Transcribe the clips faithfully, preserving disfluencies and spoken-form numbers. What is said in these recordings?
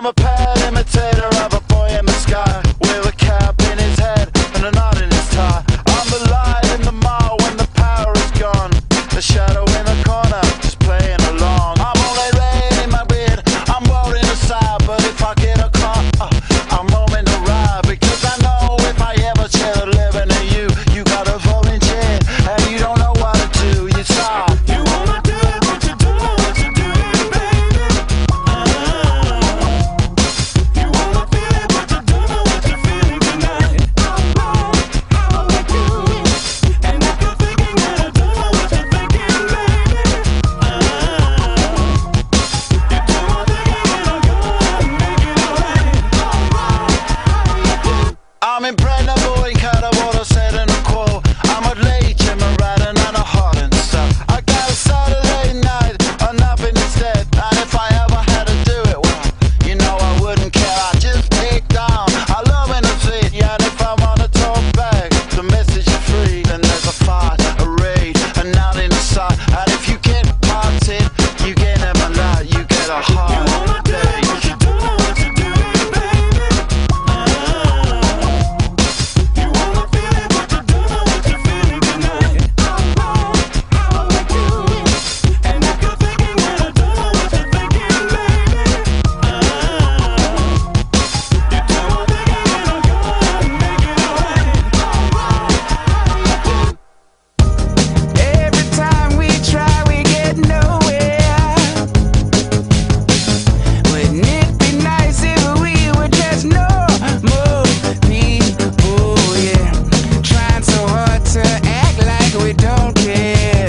I'm a pale imitator of a boy in the sky, with a cap in his head and a knot in his tie. I'm the light in the mall when the power is gone, the shadow in the corner, just playing along. I'm only red in my beard, I'm rolling aside, but if I get a car, uh, I'm roaming the ride, because I know if I ever share the living in you, you got a volunteer, and you don't know what to do, you stop. You wanna do it, what you do, what you do, baby. Uh, you wanna feel it, what you do, what you feeling tonight. Oh, oh, how we do it. And if you're thinking that I do know what you're thinking, baby. Uh, you do one thing and I'll go and make it alright. Alright, I'm impregnable in kind of what I said in the quote. I'm a late Jim Radin and a heart and stuff. I got a Saturday night or nothing instead, and if I ever had to do it, well, you know I wouldn't care. I just take down. I love in the city, and if I wanna talk back, the message is free. Then there's a fight, a raid, and out in the side. And if you get parted, you get never light, you get a you heart. wanna do it, what you do, what you do, baby. Uh, you wanna feel it, what you do, what you feeling tonight. Oh, oh, how we do it. And if you're thinking that I do know what you're thinking, baby. Uh, you do one thing and I'll go and make it alright. Alright, Every time we try, we get nowhere. Wouldn't it be nice if we were just normal people? Yeah, trying so hard to act like we don't care.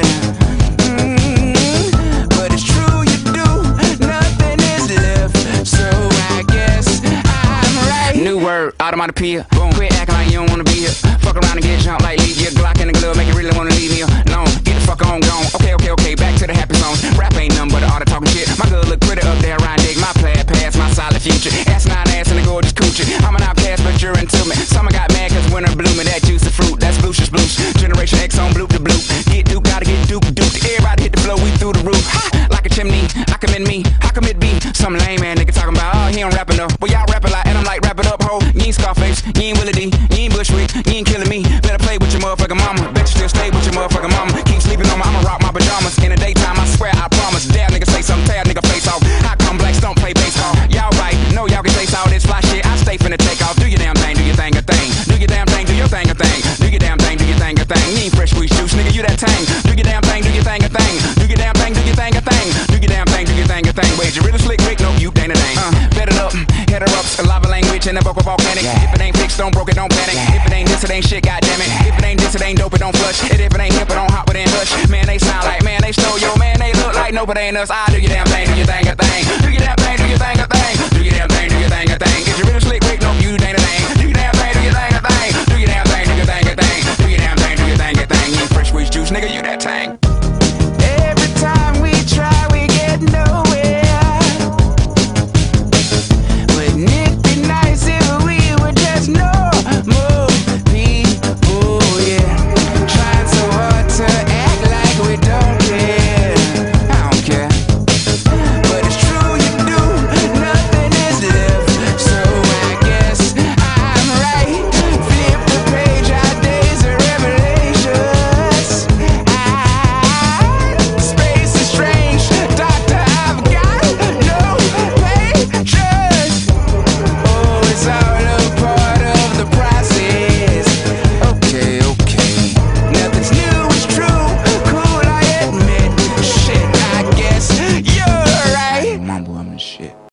Mm, but it's true, you do. Nothing is left, so I guess I'm right. New word, automatopoeia. Boom, quit acting like you don't wanna be here. Fuck around and get jumped like leave your Glock in the glove, make you really wanna leave me alone. Get the fuck on, gone. Okay, okay, okay, back to the happy songs. Rap ain't nothing but an art of talking shit. My girl look pretty up there, Ryan Dick. My plaid past, my solid future. Ass nine ass and a gorgeous coochie. I'm an outcast, but you're into me. Summer got mad cause winter blooming. That juicy fruit, that's blucious blues. Generation X on bloop to bloop. Get duke, gotta get duke, duke. Everybody hit the flow, we through the roof. Ha! Like a chimney, I commit me, how come it be? Some lame man nigga talking about, oh, he don't rap enough. Well, y'all rap a lot, and I'm like, wrap it up, ho. You ain't Scarface, you ain't Willie D, you ain't Bushwick, you ain't killing me. Better play with your motherfucking mama. Bet you still stay with your motherfucking mama. Keep sleeping on me, I'ma rock my pajamas. In the daytime, I swear, I promise. Damn nigga say something, tear nigga face off. How come blacks don't play baseball? Y'all right, know y'all can taste all this fly shit. I stay finna take off. Do your damn thing, do your thing a thing. Do your damn thing, do your thing a thing. Do your damn thing, do your thing a thing. You ain't fresh squeeze juice, nigga, you that tang. Do your damn thing, do your thing a thing. Do your damn thing, do your thing a thing. Do your damn thing, do your thing a thing. Wait, you really slick, Rick? No, you ain't a thing. Uh, bet it up, head her up, lava language and the vocal volcanic. If it ain't fixed, don't broke it, don't panic. If it ain't this, it ain't shit, goddammit. If it ain't this, it ain't dope, it don't flush. And if it ain't hip, it don't hop, it ain't hush. Man, they sound like, man, they stole yo, man, they look like, no, but ain't us. I do your damn thing, do your thing a thing. Do your damn thing, do your thing a thing. Do your damn thing, do your thing a thing.